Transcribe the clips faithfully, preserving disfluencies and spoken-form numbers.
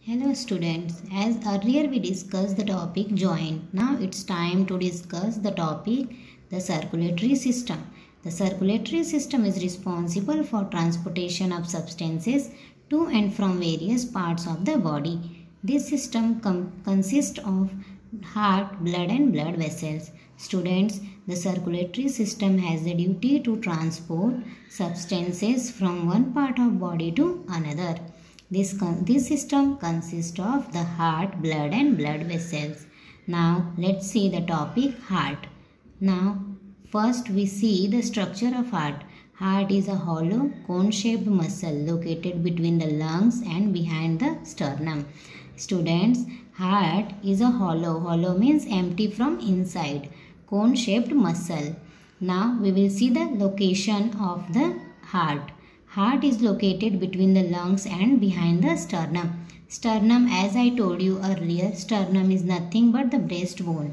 Hello students, as earlier we discussed the topic joint. Now it's time to discuss the topic the circulatory system. The circulatory system is responsible for transportation of substances to and from various parts of the body. This system consists of heart, blood and blood vessels. Students, the circulatory system has the duty to transport substances from one part of body to another. This, this system consists of the heart, blood and blood vessels. Now let's see the topic heart. Now first we see the structure of heart. Heart is a hollow cone-shaped muscle located between the lungs and behind the sternum. Students, heart is a hollow. Hollow means empty from inside. Cone-shaped muscle. Now we will see the location of the heart. Heart is located between the lungs and behind the sternum. Sternum, as I told you earlier, sternum is nothing but the breastbone.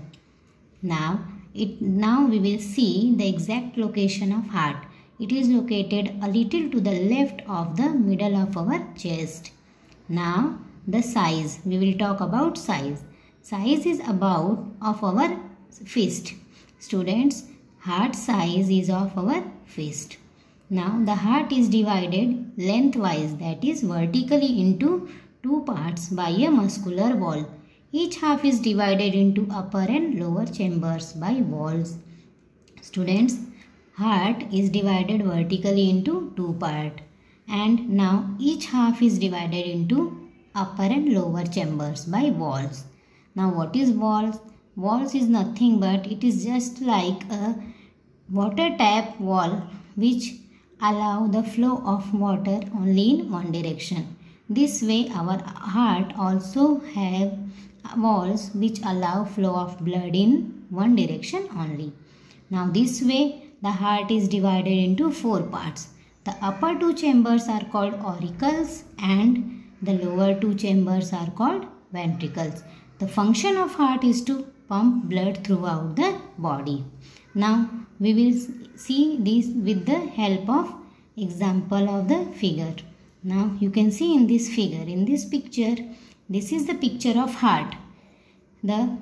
Now, it, now we will see the exact location of heart. It is located a little to the left of the middle of our chest. Now, the size. We will talk about size. Size is about of our fist. Students, heart size is of our fist. Now the heart is divided lengthwise, that is vertically, into two parts by a muscular wall. Each half is divided into upper and lower chambers by walls. Students, heart is divided vertically into two parts, and now each half is divided into upper and lower chambers by walls. Now what is walls? Walls is nothing but it is just like a water tap wall which allow the flow of water only in one direction. This way our heart also have walls which allow flow of blood in one direction only. Now this way the heart is divided into four parts. The upper two chambers are called auricles and the lower two chambers are called ventricles. The function of heart is to pump blood throughout the body. Now we will see this with the help of example of the figure. Now you can see in this figure, in this picture, this is the picture of heart. The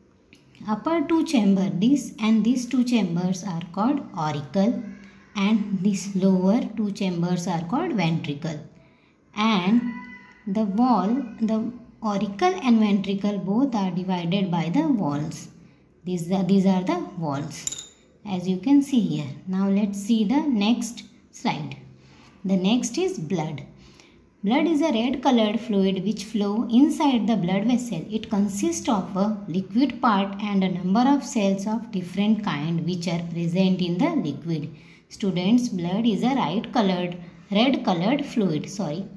upper two chamber, this and these two chambers are called auricle and these lower two chambers are called ventricle. And the wall, the auricle and ventricle both are divided by the walls. These are, these are the walls, as you can see here. Now let's see the next slide. The next is blood. Blood is a red colored fluid which flow inside the blood vessel. It consists of a liquid part and a number of cells of different kind which are present in the liquid. Students, blood is a red colored, red colored fluid. Sorry.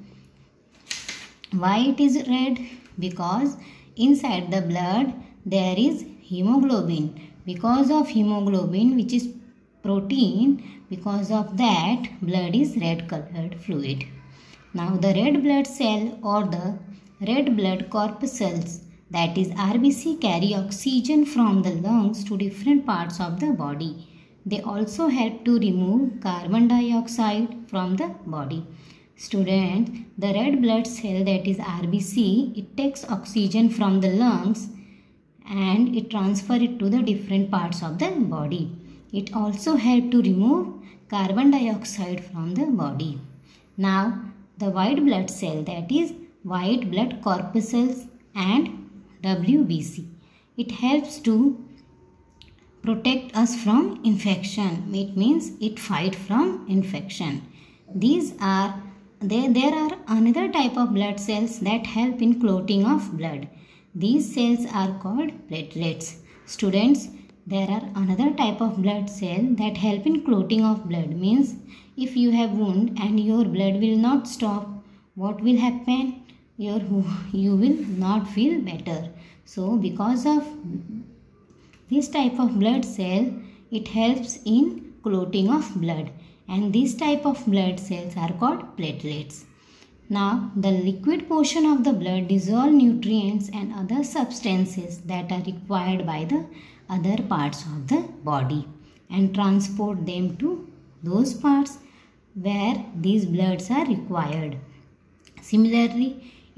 Why it is red? Because inside the blood there is hemoglobin. Because of hemoglobin, which is protein, because of that blood is red colored fluid. Now the red blood cell or the red blood corpuscles, that is R B C, carry oxygen from the lungs to different parts of the body. They also help to remove carbon dioxide from the body. Student, the red blood cell, that is R B C, it takes oxygen from the lungs and it transfer it to the different parts of the body. It also helps to remove carbon dioxide from the body. Now the white blood cell, that is white blood corpuscles and W B C. It helps to protect us from infection. It means it fight from infection. These are there, there are another type of blood cells that help in clotting of blood. These cells are called platelets. Students, there are another type of blood cell that help in clotting of blood. Means if you have wound and your blood will not stop, what will happen? Your, you will not feel better. So because of this type of blood cell, it helps in clotting of blood. And this type of blood cells are called platelets. Now, the liquid portion of the blood dissolve nutrients and other substances that are required by the other parts of the body and transport them to those parts where these bloods are required. Similarly,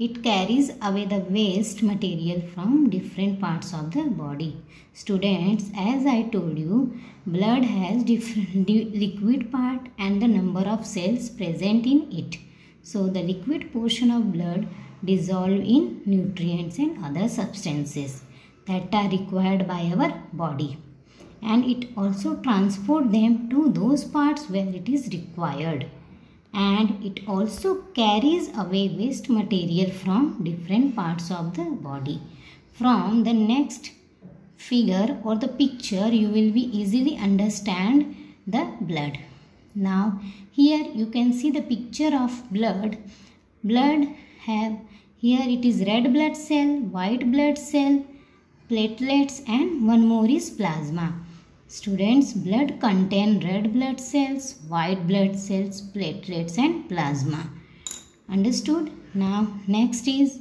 It carries away the waste material from different parts of the body. Students, as I told you, blood has different liquid part and the number of cells present in it. So the liquid portion of blood dissolve in nutrients and other substances that are required by our body, and it also transport them to those parts where it is required, and it also carries away waste material from different parts of the body. From the next figure or the picture you will be easily understand the blood. Now here you can see the picture of blood. Blood have, here it is red blood cell, white blood cell, platelets, and one more is plasma. Students, blood contain red blood cells, white blood cells, platelets, and plasma. Understood? Now next is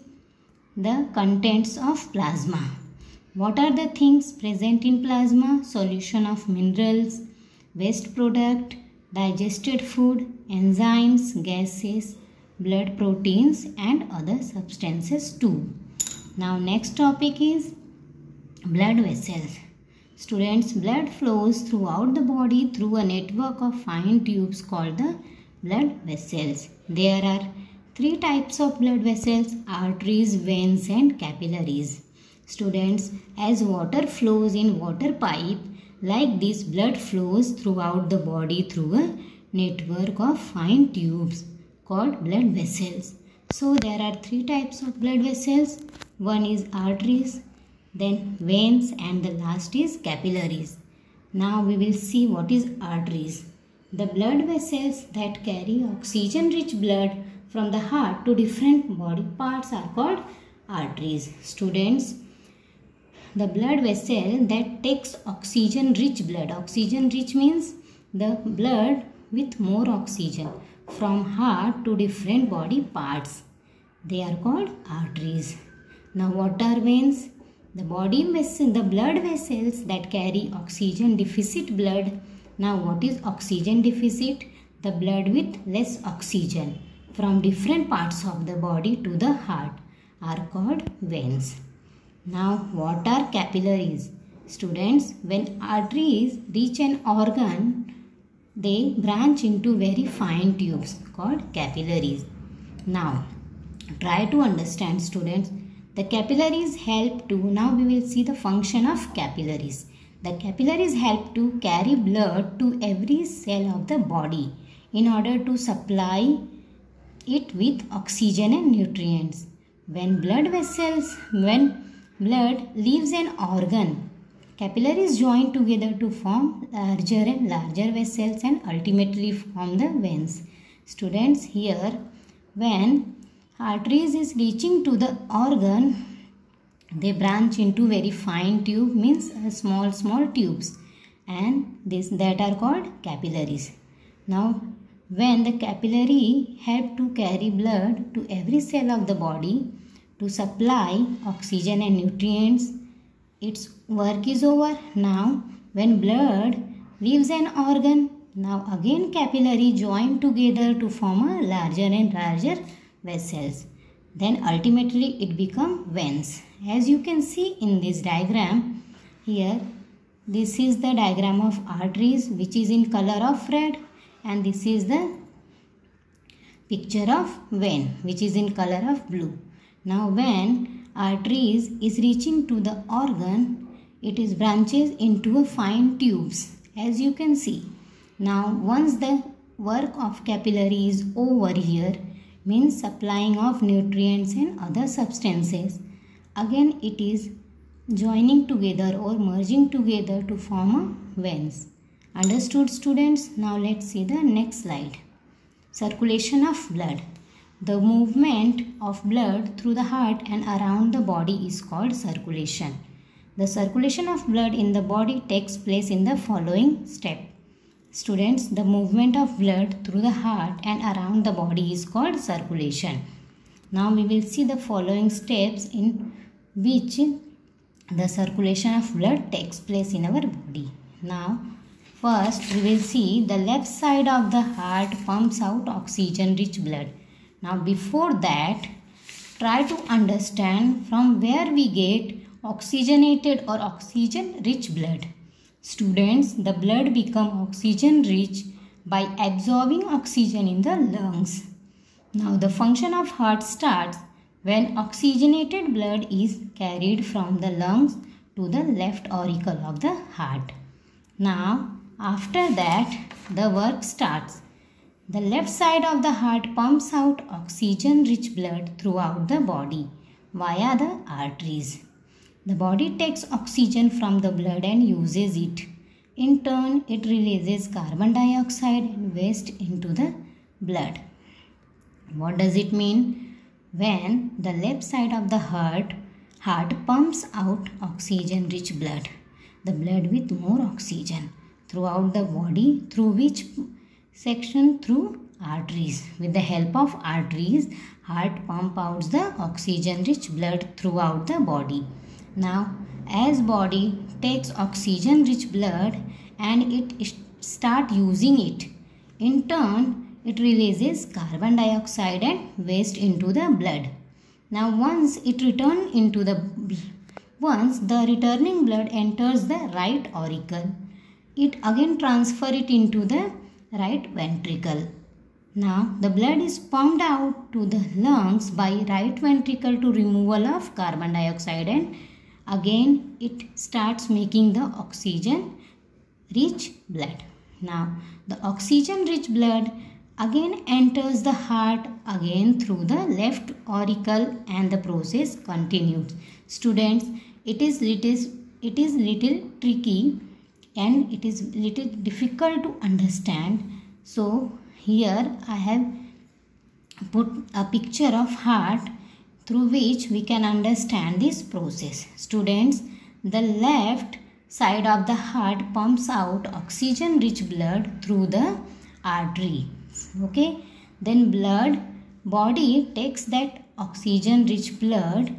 the contents of plasma. What are the things present in plasma? Solution of minerals, waste product, digested food, enzymes, gases, blood proteins, and other substances too. Now next topic is blood vessels. Students, blood flows throughout the body through a network of fine tubes called the blood vessels. There are three types of blood vessels: arteries, veins, and capillaries. Students, as water flows in water pipe, like this blood flows throughout the body through a network of fine tubes called blood vessels. So there are three types of blood vessels. One is arteries, then veins, and the last is capillaries. Now we will see what is arteries. The blood vessels that carry oxygen rich blood from the heart to different body parts are called arteries. Students, the blood vessel that takes oxygen rich blood, oxygen rich means the blood with more oxygen from heart to different body parts, they are called arteries. Now what are veins? The body vessel, the blood vessels that carry oxygen deficit blood. Now what is oxygen deficit? The blood with less oxygen from different parts of the body to the heart are called veins. Now what are capillaries? Students, when arteries reach an organ, they branch into very fine tubes called capillaries. Now try to understand, students. The capillaries help to, now we will see the function of capillaries. The capillaries help to carry blood to every cell of the body in order to supply it with oxygen and nutrients. When blood vessels, when blood leaves an organ, capillaries join together to form larger and larger vessels and ultimately form the veins. Students, here when arteries is reaching to the organ, they branch into very fine tube, means uh, small small tubes, and this that are called capillaries. Now when the capillary help to carry blood to every cell of the body to supply oxygen and nutrients, its work is over. Now when blood leaves an organ, now again capillary join together to form a larger and larger vessels. Then ultimately it become veins. As you can see in this diagram, here this is the diagram of arteries which is in color of red, and this is the picture of vein which is in color of blue. Now when arteries is reaching to the organ, it is branches into a fine tubes, as you can see. Now once the work of capillary is over here, means supplying of nutrients and other substances, again it is joining together or merging together to form a veins. Understood, students? Now let's see the next slide. Circulation of blood. The movement of blood through the heart and around the body is called circulation. The circulation of blood in the body takes place in the following step. Students, the movement of blood through the heart and around the body is called circulation. Now we will see the following steps in which the circulation of blood takes place in our body. Now first we will see the left side of the heart pumps out oxygen rich blood. Now before that, try to understand from where we get oxygenated or oxygen rich blood. Students, the blood become oxygen rich by absorbing oxygen in the lungs. Now the function of heart starts when oxygenated blood is carried from the lungs to the left auricle of the heart. Now after that the work starts. The left side of the heart pumps out oxygen rich blood throughout the body via the arteries. The body takes oxygen from the blood and uses it. In turn, it releases carbon dioxide and waste into the blood. What does it mean? When the left side of the heart, heart pumps out oxygen rich blood, the blood with more oxygen throughout the body, through which section? Through arteries. With the help of arteries, heart pump out the oxygen rich blood throughout the body. Now as body takes oxygen rich blood and it start using it, in turn it releases carbon dioxide and waste into the blood. Now once it return into the once the returning blood enters the right auricle, it again transfer it into the right ventricle. Now the blood is pumped out to the lungs by right ventricle to removal of carbon dioxide, and again it starts making the oxygen rich blood. Now the oxygen rich blood again enters the heart again through the left auricle and the process continues. Students, it is little it is little tricky and it is little difficult to understand. So here I have put a picture of heart through which we can understand this process. Students, the left side of the heart pumps out oxygen rich blood through the artery. Okay, then blood body takes that oxygen rich blood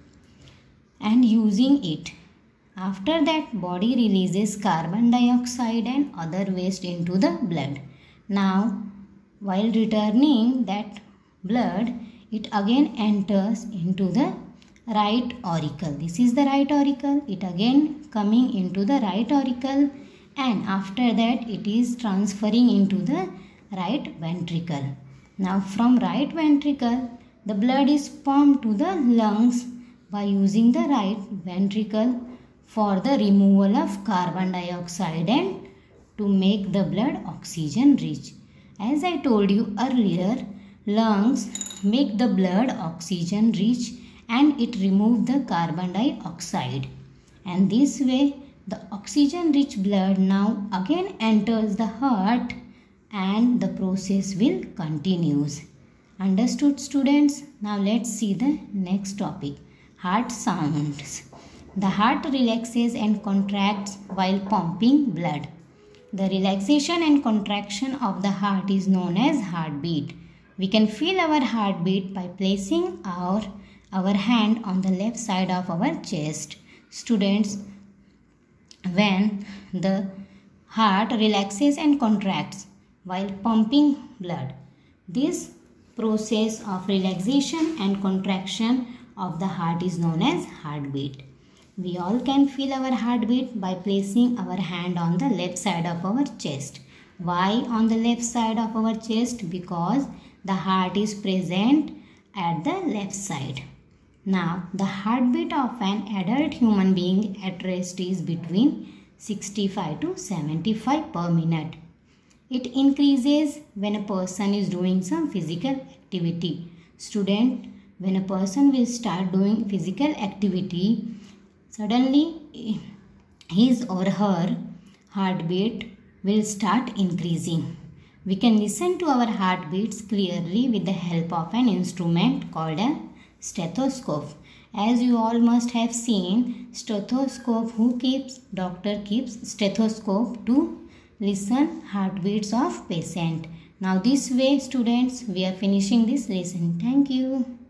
and using it. After that, body releases carbon dioxide and other waste into the blood. Now while returning that blood, it again enters into the right auricle. This is the right auricle. It again coming into the right auricle, and after that it is transferring into the right ventricle. Now from right ventricle, the blood is pumped to the lungs by using the right ventricle for the removal of carbon dioxide and to make the blood oxygen rich. As I told you earlier, lungs make the blood oxygen rich and it removes the carbon dioxide, and this way the oxygen rich blood now again enters the heart and the process will continues. Understood, students? Now let's see the next topic, heart sounds. The heart relaxes and contracts while pumping blood. The relaxation and contraction of the heart is known as heartbeat. We can feel our heartbeat by placing our, our hand on the left side of our chest. Students, when the heart relaxes and contracts while pumping blood, this process of relaxation and contraction of the heart is known as heartbeat. We all can feel our heartbeat by placing our hand on the left side of our chest. Why on the left side of our chest? Because the heart is present at the left side. Now, the heartbeat of an adult human being at rest is between sixty-five to seventy-five per minute. It increases when a person is doing some physical activity. Student, when a person will start doing physical activity, suddenly his or her heartbeat will start increasing. We can listen to our heartbeats clearly with the help of an instrument called a stethoscope. As you all must have seen, stethoscope, who keeps? Doctor keeps stethoscope to listen heartbeats of patient. Now this way, students, we are finishing this lesson. Thank you.